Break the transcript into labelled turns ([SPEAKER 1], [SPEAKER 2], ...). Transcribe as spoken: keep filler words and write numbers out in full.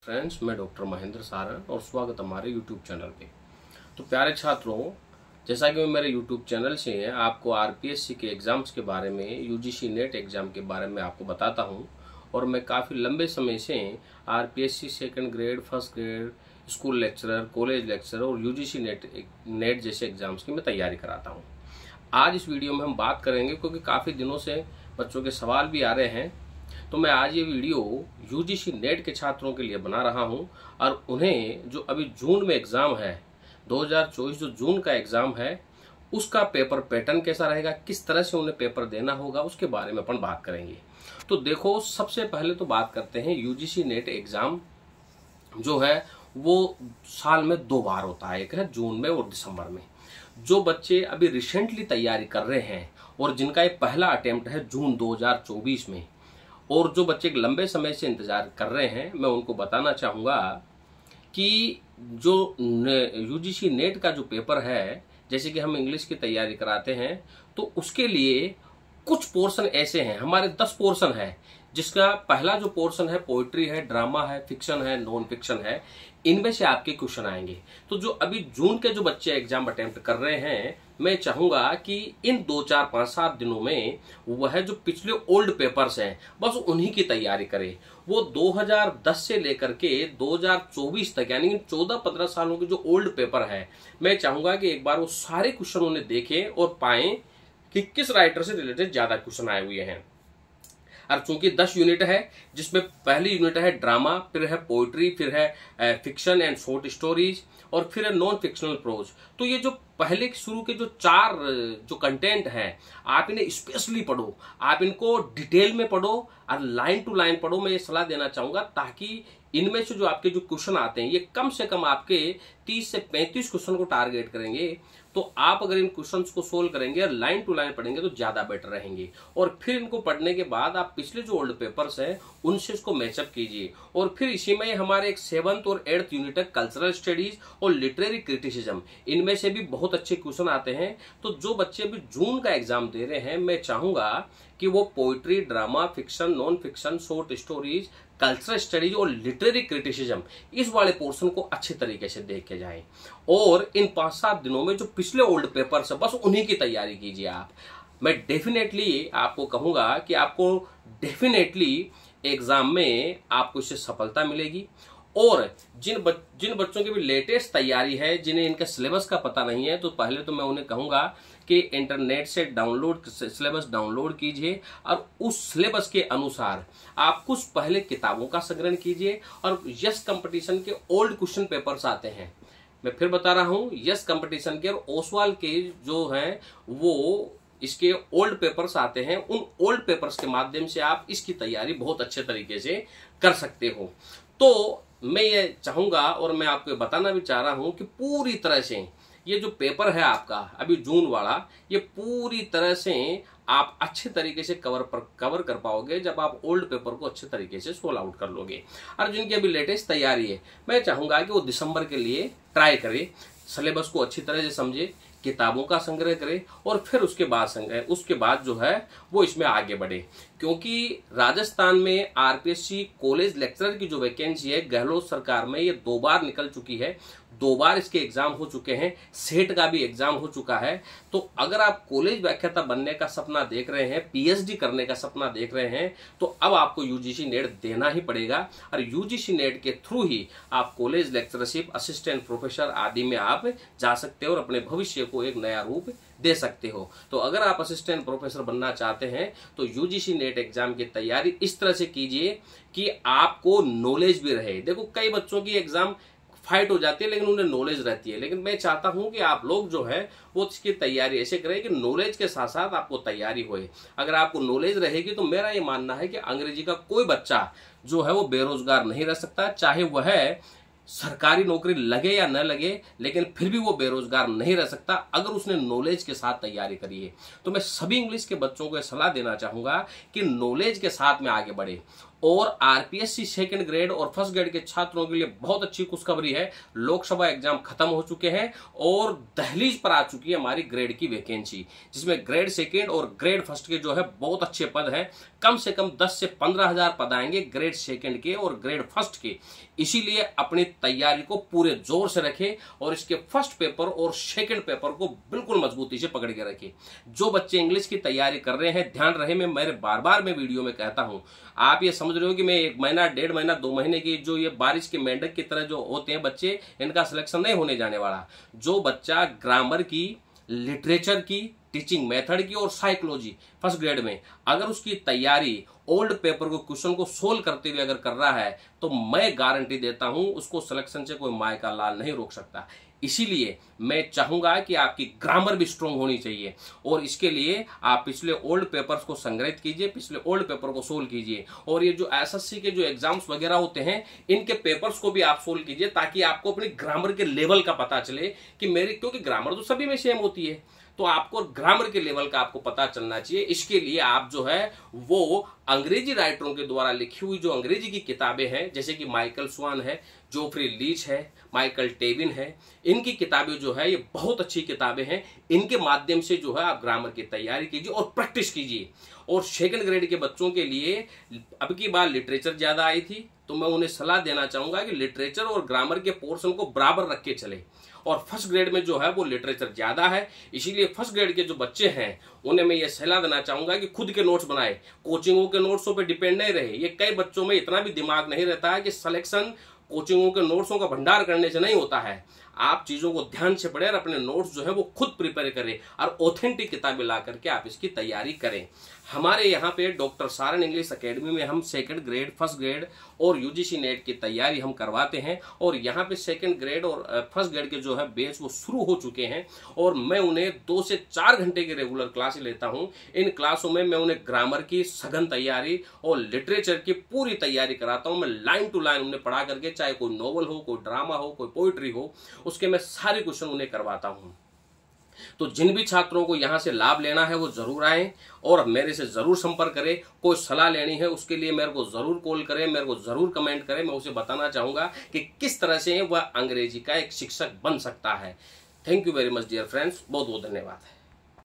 [SPEAKER 1] Friends, मैं doctor Mahendra Saran और स्वागत हमारे यूट्यूब चैनल पे। तो प्यारे छात्रों, जैसा कि मैं मेरे यूट्यूब चैनल से आपको आरपीएससी के एग्ज़ाम्स के बारे में, यूजीसी नेट एग्ज़ाम के बारे में आपको बताता हूं, और मैं काफ़ी लंबे समय से RPSC second grade, first grade, school lecturer, college lecturer और यूजीसी नेट नेट जैसे एग्ज़ाम्स की मैं तैयारी कराता हूँ। आज इस वीडियो में हम बात करेंगे, क्योंकि काफ़ी दिनों से बच्चों के सवाल भी आ रहे हैं, तो मैं आज ये वीडियो यूजीसी नेट के छात्रों के लिए बना रहा हूं, और उन्हें जो अभी जून में एग्ज़ाम है, दो हज़ार चौबीस जो जून का एग्ज़ाम है, उसका पेपर पैटर्न कैसा रहेगा, किस तरह से उन्हें पेपर देना होगा, उसके बारे में अपन बात करेंगे। तो देखो, सबसे पहले तो बात करते हैं यूजीसी नेट एग्ज़ाम जो है वो साल में दो बार होता है, एक है जून में और दिसंबर में। जो बच्चे अभी रिसेंटली तैयारी कर रहे हैं और जिनका ये पहला अटेम्प्ट है जून दो हज़ार चौबीस में, और जो बच्चे एक लंबे समय से इंतजार कर रहे हैं, मैं उनको बताना चाहूँगा कि जो यूजीसी नेट का जो पेपर है, जैसे कि हम इंग्लिश की तैयारी कराते हैं, तो उसके लिए कुछ पोर्शन ऐसे हैं, हमारे दस पोर्शन है, जिसका पहला जो पोर्शन है पोइट्री है, ड्रामा है, फिक्शन है, नॉन फिक्शन है। इनमें से आपके क्वेश्चन आएंगे। तो जो अभी जून के जो बच्चे एग्जाम अटेम्प्ट कर रहे हैं, मैं चाहूंगा कि इन दो चार पांच सात दिनों में वह जो पिछले ओल्ड पेपर्स हैं, बस उन्हीं की तैयारी करें। वो दो हज़ार दस से लेकर के दो हज़ार चौबीस तक, यानी चौदह पंद्रह सालों के जो ओल्ड पेपर है, मैं चाहूंगा कि एक बार वो सारे क्वेश्चन उन्हें देखें और पाएं कि किस राइटर से रिलेटेड ज्यादा क्वेश्चन आए हुए हैं। और चूंकि दस यूनिट है, जिसमें पहली यूनिट है ड्रामा, फिर है पोइट्री, फिर है फिक्शन एंड शॉर्ट स्टोरीज, और फिर है नॉन फिक्शनल प्रोज। तो ये जो पहले शुरू के जो चार जो कंटेंट हैं, आप इन्हें स्पेशली पढ़ो, आप इनको डिटेल में पढ़ो और लाइन टू लाइन पढ़ो। मैं ये सलाह देना चाहूंगा, ताकि इनमें से जो आपके जो क्वेश्चन आते हैं, ये कम से कम आपके तीस से पैंतीस क्वेश्चन को टारगेट करेंगे। तो आप अगर इन क्वेश्चंस को सोल्व करेंगे और लाइन टू लाइन पढ़ेंगे तो ज्यादा बेटर रहेंगे। और फिर इनको पढ़ने के बाद आप पिछले जो ओल्ड पेपर्स हैं उनसे इसको मैचअप कीजिए। और फिर इसी में हमारे एक सेवंथ और एट्थ यूनिट है कल्चरल स्टडीज और लिटरेरी क्रिटिसिज्म, इनमें से भी बहुत अच्छे क्वेश्चन आते हैं। तो जो बच्चे अभी जून का एग्जाम दे रहे हैं, मैं चाहूंगा कि वो poetry, drama, fiction, non fiction, short stories, cultural studies और लिटरेरी क्रिटिसिज्म, इस वाले पोर्शन को अच्छे तरीके से देख के जाएं। और इन पांच सात दिनों में जो पिछले ओल्ड पेपर्स है, बस उन्हीं की तैयारी कीजिए आप। मैं डेफिनेटली आपको कहूंगा कि आपको डेफिनेटली एग्जाम में आपको इससे सफलता मिलेगी। और जिन बच, जिन बच्चों की भी लेटेस्ट तैयारी है, जिन्हें इनका सिलेबस का पता नहीं है, तो पहले तो मैं उन्हें कहूंगा कि इंटरनेट से डाउनलोड सिलेबस डाउनलोड कीजिए और उस सिलेबस के अनुसार आप कुछ पहले किताबों का संग्रहण कीजिए। और यस कंपटीशन के ओल्ड क्वेश्चन पेपर्स आते हैं, मैं फिर बता रहा हूं, यस कंपटीशन के और ओसवाल के जो हैं वो इसके ओल्ड पेपर्स आते हैं। उन ओल्ड पेपर्स के माध्यम से आप इसकी तैयारी बहुत अच्छे तरीके से कर सकते हो। तो मैं ये चाहूंगा और मैं आपको बताना भी चाह रहा हूं कि पूरी तरह से ये जो पेपर है आपका अभी जून वाला, ये पूरी तरह से आप अच्छे तरीके से कवर पर कवर कर पाओगे जब आप ओल्ड पेपर को अच्छे तरीके से सोल्व आउट कर लोगे। और जिनकी अभी लेटेस्ट तैयारी है, मैं चाहूंगा कि वो दिसंबर के लिए ट्राई करें, सिलेबस को अच्छी तरह से समझे, किताबों का संग्रह करे, और फिर उसके बाद संग्रह उसके बाद जो है वो इसमें आगे बढ़े। क्योंकि राजस्थान में आरपीएससी कॉलेज लेक्चरर की जो वैकेंसी है, गहलोत सरकार में ये दो बार निकल चुकी है, दो बार इसके एग्जाम हो चुके हैं, सेट का भी एग्जाम हो चुका है। तो अगर आप कॉलेज व्याख्याता बनने का सपना देख रहे हैं, पीएचडी करने का सपना देख रहे हैं, तो अब आपको यूजीसी नेट देना ही पड़ेगा। और यूजीसी नेट के थ्रू ही आप कॉलेज लेक्चरशिप, असिस्टेंट प्रोफेसर आदि में आप जा सकते हो और अपने भविष्य को एक नया रूप दे सकते हो। तो अगर आप असिस्टेंट प्रोफेसर बनना चाहते हैं, तो यूजीसी नेट एग्जाम की तैयारी इस तरह से कीजिए कि आपको नॉलेज भी रहे। देखो, कई बच्चों की एग्जाम फाइट हो जाती है लेकिन उन्हें नॉलेज रहती है, लेकिन मैं चाहता हूं कि आप लोग जो है वो इसकी तैयारी ऐसे करें कि नॉलेज के साथ साथ आपको तैयारी होए। अगर आपको नॉलेज रहेगी तो मेरा ये मानना है कि अंग्रेजी का कोई बच्चा जो है वो बेरोजगार नहीं रह सकता, चाहे वह सरकारी नौकरी लगे या न लगे, लेकिन फिर भी वो बेरोजगार नहीं रह सकता अगर उसने नॉलेज के साथ तैयारी करी है। तो मैं सभी इंग्लिश के बच्चों को सलाह देना चाहूंगा कि नॉलेज के साथ में आगे बढ़े और आरपीएससी सेकंड ग्रेड और फर्स्ट ग्रेड के छात्रों के लिए बहुत अच्छी खुशखबरी है। लोकसभा एग्जाम खत्म हो चुके हैं और दहलीज पर आ चुकी है हमारी ग्रेड की वैकेंसी, जिसमें ग्रेड सेकंड और ग्रेड फर्स्ट के जो है बहुत अच्छे पद हैं। कम से कम दस से पंद्रह हजार पद आएंगे ग्रेड सेकंड के और ग्रेड फर्स्ट के। इसीलिए अपनी तैयारी को पूरे जोर से रखें और इसके फर्स्ट पेपर और सेकंड पेपर को बिल्कुल मजबूती से पकड़ के रखें। जो बच्चे इंग्लिश की तैयारी कर रहे हैं, ध्यान रहे, मैं मेरे बार बार मैं वीडियो में कहता हूं, आप ये समझ रहे हो कि मैं एक महीना डेढ़ महीना दो महीने की जो ये बारिश के मेंढक की तरह जो होते हैं बच्चे, इनका सिलेक्शन नहीं होने जाने वाला। जो बच्चा ग्रामर की, लिटरेचर की, टीचिंग मेथड की और साइकोलॉजी फर्स्ट ग्रेड में अगर उसकी तैयारी ओल्ड पेपर को क्वेश्चन को सोल्व करते हुए अगर कर रहा है तो मैं गारंटी देता हूं उसको सिलेक्शन से कोई माय का लाल नहीं रोक सकता। इसीलिए मैं चाहूंगा कि आपकी ग्रामर भी स्ट्रांग होनी चाहिए और इसके लिए आप पिछले ओल्ड पेपर्स को संग्रहित कीजिए, पिछले ओल्ड पेपर को सोल्व कीजिए और ये जो एसएससी के जो एग्जाम्स वगैरह होते हैं इनके पेपर्स को भी आप सोल्व कीजिए ताकि आपको अपनी ग्रामर के लेवल का पता चले कि मेरी, क्योंकि ग्रामर तो सभी में सेम होती है, तो आपको ग्रामर के लेवल का आपको पता चलना चाहिए। इसके लिए आप जो है वो अंग्रेजी राइटरों के द्वारा लिखी हुई जो अंग्रेजी की किताबें हैं, जैसे कि माइकल स्वान है, जोफ्री लीच है, माइकल टेविन है, इनकी किताबें जो है ये बहुत अच्छी किताबें हैं। इनके माध्यम से जो है आप ग्रामर की तैयारी कीजिए और प्रैक्टिस कीजिए। और सेकंड ग्रेड के बच्चों के लिए अब की बार लिटरेचर ज्यादा आई थी तो मैं उन्हें सलाह देना चाहूंगा कि लिटरेचर और ग्रामर के पोर्शन को बराबर रख के चले। और फर्स्ट ग्रेड में जो है वो लिटरेचर ज्यादा है, इसीलिए फर्स्ट ग्रेड के जो बच्चे हैं उन्हें मैं ये सलाह देना चाहूंगा कि खुद के नोट्स बनाए, कोचिंगों के नोट्सों पे डिपेंड नहीं रहे। ये कई बच्चों में इतना भी दिमाग नहीं रहता है कि सिलेक्शन कोचिंगों के नोट्सों का भंडार करने से नहीं होता है। आप चीजों को ध्यान से पढ़ें और अपने नोट्स जो है वो खुद प्रिपेयर करें और ऑथेंटिक किताबें ला करके आप इसकी तैयारी करें। हमारे यहाँ पे डॉक्टर सारन इंग्लिश एकेडमी में हम सेकंड ग्रेड, फर्स्ट ग्रेड और यूजीसी नेट की तैयारी हम करवाते हैं और यहाँ पे सेकंड ग्रेड और फर्स्ट ग्रेड के जो है बैच वो शुरू हो चुके हैं और मैं उन्हें दो से चार घंटे की रेगुलर क्लास लेता हूँ। इन क्लासों में मैं उन्हें ग्रामर की सघन तैयारी और लिटरेचर की पूरी तैयारी कराता हूँ। मैं लाइन टू लाइन उन्हें पढ़ा करके, चाहे कोई नॉवल हो, कोई ड्रामा हो, कोई पोइट्री हो, उसके मैं सारे क्वेश्चन उन्हें करवाता हूँ। तो जिन भी छात्रों को यहां से लाभ लेना है वो जरूर आए और मेरे से जरूर संपर्क करें। कोई सलाह लेनी है उसके लिए मेरे को जरूर कॉल करें, मेरे को जरूर कमेंट करें। मैं उसे बताना चाहूंगा कि किस तरह से वह अंग्रेजी का एक शिक्षक बन सकता है। Thank you very much dear friends, बहुत बहुत धन्यवाद।